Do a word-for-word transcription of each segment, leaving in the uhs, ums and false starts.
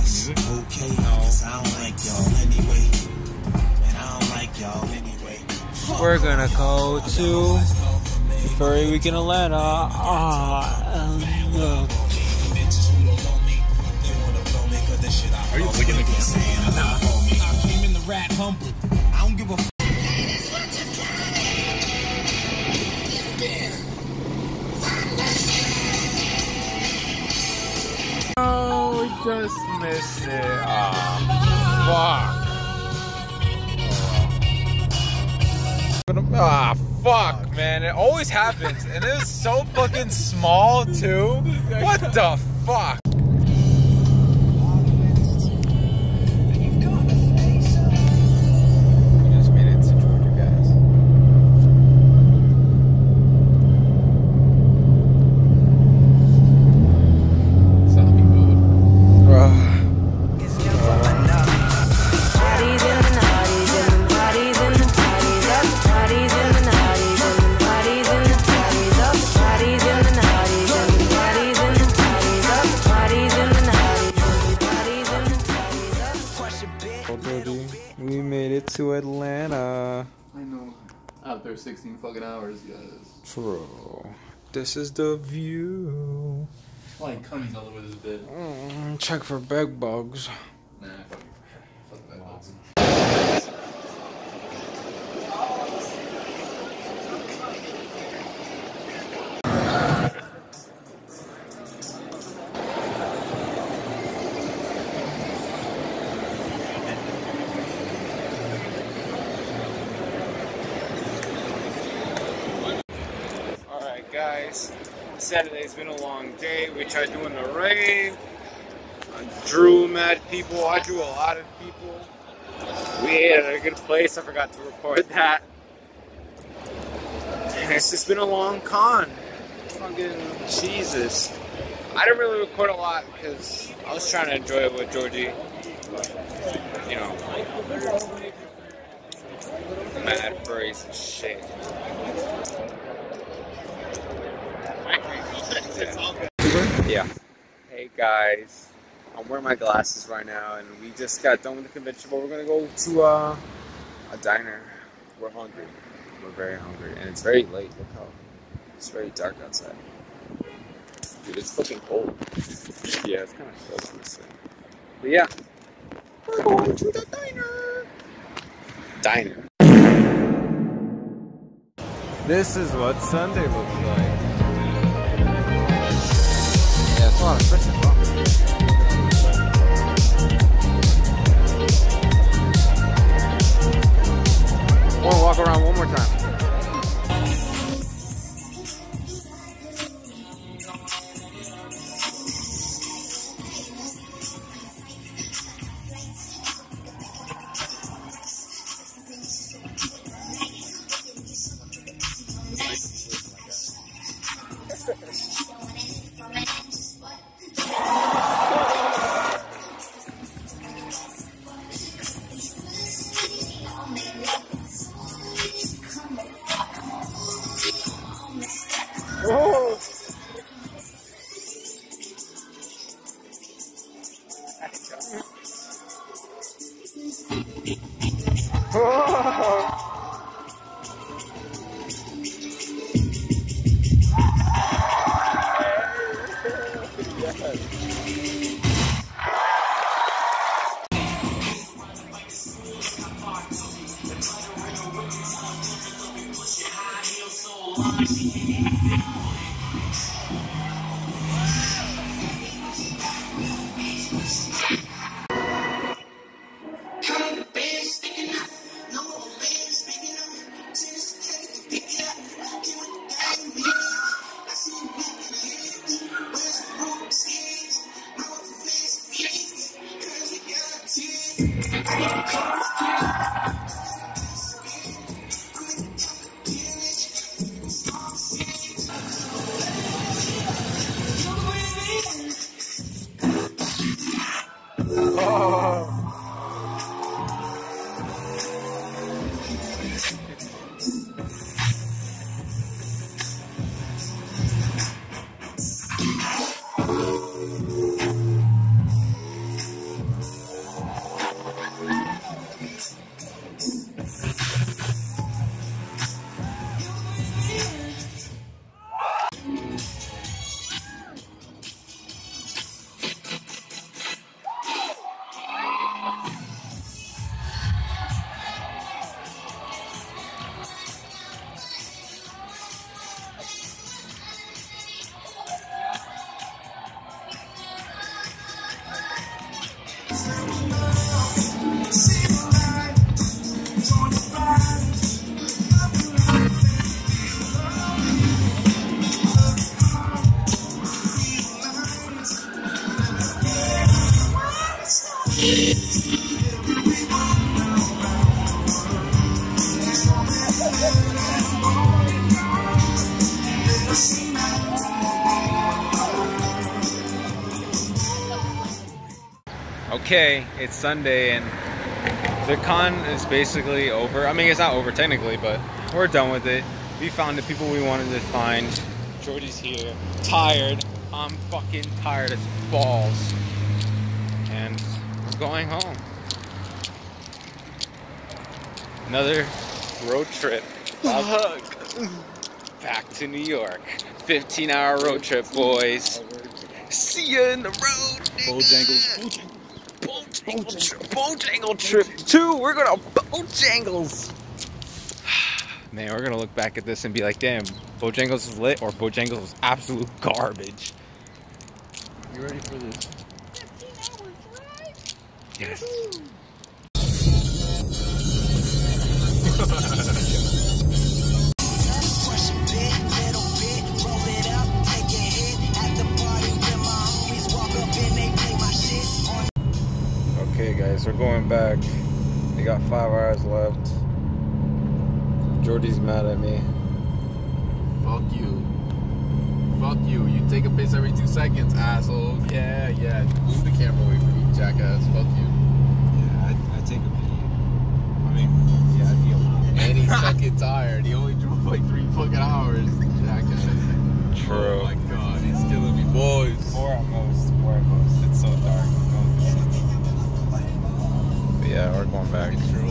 music? Okay, no. Cause I don't like y'all anyway. And I don't like y'all anyway. We're gonna go to Furry Week in Atlanta. Ah, um, no. Are you looking at this? Nah, I came in the rat humble. I don't give a f. Oh, we just missed it. Ah, fuck. Ah, fuck, man. It always happens. And it was so fucking small, too. What the fuck? We just made it to Georgia, guys. Zombie mode. We made it to Atlanta. I know. After sixteen fucking hours, guys. True. This is the view. Flying cunnies all over this bed. Mm, check for bed bugs. Nah, fuck, fuck bed bugs. Guys, Saturday's been a long day. We tried doing the rave. I drew mad people. I drew a lot of people. We ate at a good place. I forgot to record that. And it's just been a long con. Fucking Jesus. I didn't really record a lot because I was trying to enjoy it with Jorgeyyy. You know, mad furries and shit. Yeah. Hey guys, I'm wearing my glasses right now, and we just got done with the convention, but we're gonna go to uh, a diner. We're hungry. We're very hungry, and it's very late. Look how it's very dark outside. Dude, it's fucking cold. Yeah, it's kind of cold honestly. But yeah, we're going to the diner. Diner. This is what Sunday looks like. Yeah, it's a lot of Christmas fun. I want to walk around one more time. Whoa! Okay, it's Sunday and the con is basically over. I mean, it's not over technically, but we're done with it. We found the people we wanted to find. Jordy's here, tired. I'm fucking tired as balls. And we're going home. Another road trip. Back to New York. fifteen hour road trip, boys. See ya in the road, Bojangles. Bojangles. Bojangle trip two. We're gonna Bojangles. Man, we're gonna look back at this and be like, damn, Bojangles is lit or Bojangles is absolute garbage. You ready for this? fifteen hour drive? Yes. Okay guys, we're going back. We got five hours left. Jordy's mad at me. Fuck you. Fuck you. You take a piss every two seconds, asshole. Yeah, yeah. Move the camera away from me, jackass. Fuck you. Yeah, I, I take a pee. I mean, yeah, I feel. And he's fucking tired. He only drove like three fucking hours, jackass. True. Oh my god, he's killing me, boys. Four at most. Four at most. It's so dark. But yeah, we're going back.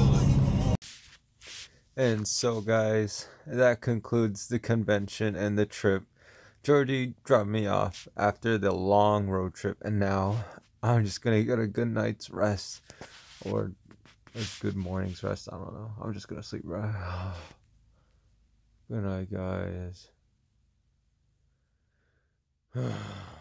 And so guys, that concludes the convention and the trip. Jordy dropped me off after the long road trip, and now I'm just gonna get a good night's rest, or a good morning's rest. I don't know. I'm just gonna sleep right. Good night, guys.